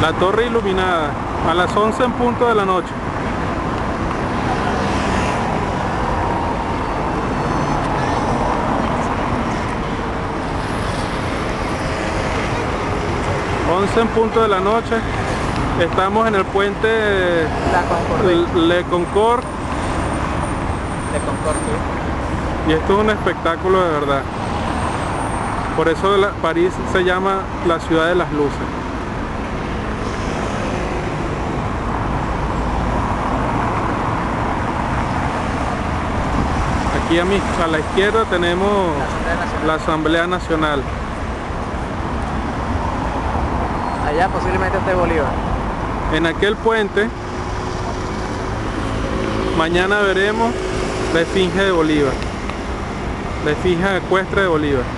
La torre iluminada a las 11 en punto de la noche. En punto de la noche, estamos en el puente Le Concorde. Y esto es un espectáculo de verdad. Por eso París se llama la ciudad de las luces. Aquí a la izquierda tenemos la Asamblea Nacional. Allá posiblemente esté Bolívar. En aquel puente, mañana veremos la esfinge de Bolívar, la esfinge ecuestre de Bolívar.